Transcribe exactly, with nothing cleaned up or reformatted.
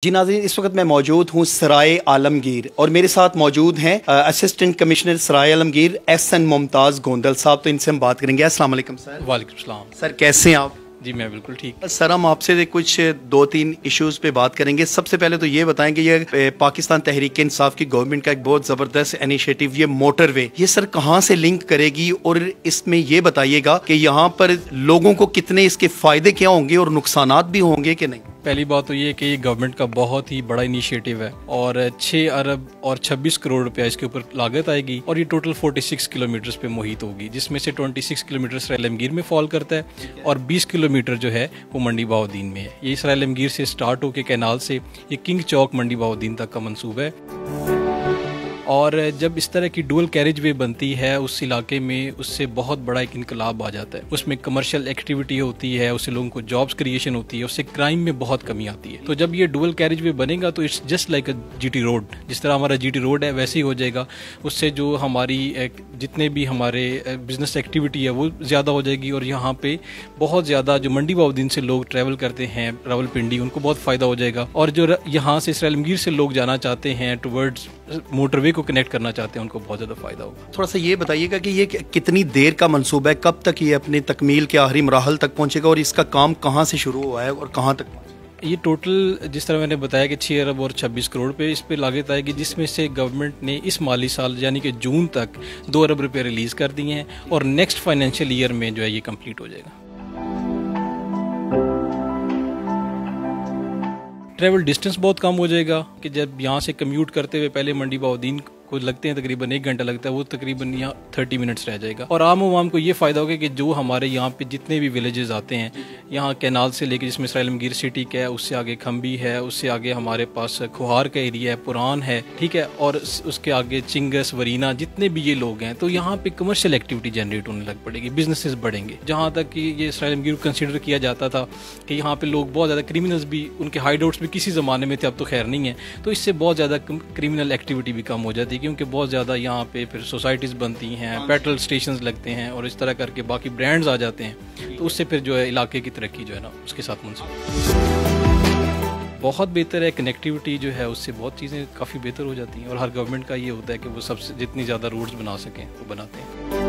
जी नाज़रीन, इस वक्त मैं मौजूद हूँ सराय आलमगीर और मेरे साथ मौजूद हैं assistant commissioner Sarai Alamgir S N Mumtaz Gondal साहब। तो इनसे हम बात करेंगे। अस्सलाम वालेकुम सर। वालेकुम सलाम सर, कैसे हैं आप? जी मैं बिल्कुल ठीक। सर, हम आपसे कुछ दो तीन इश्यूज़ पे बात करेंगे। सबसे पहले तो ये बताएं कि ये पाकिस्तान तहरीक इंसाफ की गवर्नमेंट का एक बहुत ज़बरदस्त इनिशिएटिव ये मोटरवे, ये सर कहाँ से लिंक करेगी और इसमें ये बताइएगा कि यहाँ पर लोगों को कितने इसके फ़ायदे क्या होंगे और नुकसानात भी होंगे कि नहीं? पहली बात तो ये कि ये गवर्नमेंट का बहुत ही बड़ा इनिशिएटिव है और छः अरब और छब्बीस करोड़ रुपया इसके ऊपर लागत आएगी और ये टोटल छियालीस किलोमीटर पे मुहित होगी, जिसमें से छब्बीस किलोमीटर सराय आलमगीर में फॉल करता है और बीस किलोमीटर जो है वो मंडी बहाउद्दीन में है। ये सराय आलमगीर से स्टार्ट होकर कैनाल से ये किंग चौक मंडी बहाउद्दीन तक का मंसूबा है। और जब इस तरह की डुअल कैरेज वे बनती है उस इलाके में, उससे बहुत बड़ा एक इनकलाब आ जाता है। उसमें कमर्शियल एक्टिविटी होती है, उससे लोगों को जॉब्स क्रिएशन होती है, उससे क्राइम में बहुत कमी आती है। तो जब ये डुअल कैरेज वे बनेगा तो it's just like a GT road, जिस तरह हमारा जीटी रोड है वैसे ही हो जाएगा। उससे जो हमारी जितने भी हमारे बिजनेस एक्टिविटी है वो ज़्यादा हो जाएगी और यहाँ पे बहुत ज़्यादा जो मंडी बहाउद्दीन से लोग ट्रैवल करते हैं रावलपिंडी, उनको बहुत फ़ायदा हो जाएगा। और जो यहाँ से सराय आलमगीर से लोग जाना चाहते हैं टुवर्ड्स मोटरवे को कनेक्ट करना चाहते हैं, उनको बहुत ज़्यादा फ़ायदा होगा। थोड़ा सा ये बताइएगा कि ये कितनी देर का मंसूबा है, कब तक ये अपनी तकमील के आखिरी मराहल तक पहुंचेगा और इसका काम कहाँ से शुरू हुआ है और कहाँ तक? ये टोटल जिस तरह मैंने बताया कि छः अरब और छब्बीस करोड़ पे इस पे लागत आएगी, जिसमें से गवर्नमेंट ने इस माली साल यानी कि जून तक दो अरब रुपये रिलीज़ कर दिए हैं और नेक्स्ट फाइनेंशियल ईयर में जो है ये कंप्लीट हो जाएगा। ट्रैवल डिस्टेंस बहुत कम हो जाएगा कि जब यहाँ से कम्यूट करते हुए पहले मंडी बहाउद्दीन को लगते हैं तकरीबन एक घंटा लगता है, वो तकरीबन यहाँ थर्टी मिनट्स रह जाएगा। और आम आवाम को ये फ़ायदा होगा कि जो हमारे यहाँ पे जितने भी विलेजेस आते हैं, यहाँ कैनाल से लेके जिसमें सराय आलमगीर सिटी का है, उससे आगे खम्बी है, उससे आगे हमारे पास खुहार का एरिया है, पुरान है, ठीक है, और उसके आगे चिंगस वरीना, जितने भी ये लोग हैं तो यहाँ पे कमर्शियल एक्टिविटी जनरेट होने लग पड़ेगी, बिजनेसेस बढ़ेंगे। जहाँ तक कि ये सराय आलमगीर कंसिडर किया जाता था कि यहाँ पे लोग बहुत ज़्यादा क्रिमिनल्स भी, उनके हाइड आउट्स भी किसी ज़माने में थे, अब तो खैर नहीं है, तो इससे बहुत ज़्यादा क्रिमिनल एक्टिविटी भी कम हो जाती है क्योंकि बहुत ज़्यादा यहाँ पे फिर सोसाइटीज़ बनती हैं, पेट्रोल स्टेशंस लगते हैं और इस तरह करके बाकी ब्रांड्स आ जाते हैं, तो उससे फिर जो है इलाके की तरक्की जो है ना उसके साथ मुंसलिक बहुत बेहतर है। कनेक्टिविटी जो है उससे बहुत चीज़ें काफ़ी बेहतर हो जाती हैं और हर गवर्नमेंट का ये होता है कि वो सबसे जितनी ज़्यादा रोड्स बना सकें वो बनाते हैं।